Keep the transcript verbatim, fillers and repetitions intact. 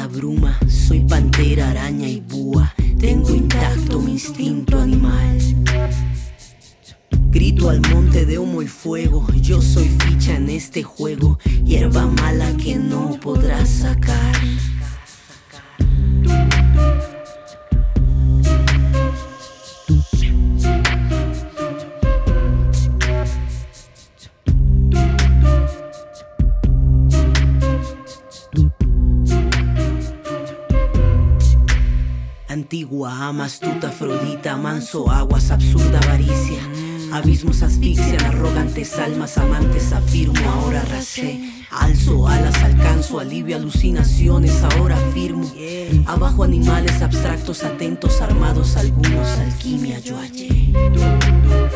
bruma, soy pantera, araña y búa. Tengo intacto mi instinto animal. Grito al monte de humo y fuego, yo soy ficha en este juego, hierba mala que no podrás sacar. Antigua, ama, astuta, afrodita, manso, aguas, absurda avaricia. Abismos asfixian, arrogantes almas, amantes, afirmo, ahora racé. Alzo alas, alcanzo, alivio, alucinaciones, ahora firmo. Abajo animales abstractos, atentos, armados, algunos, alquimia yo hallé.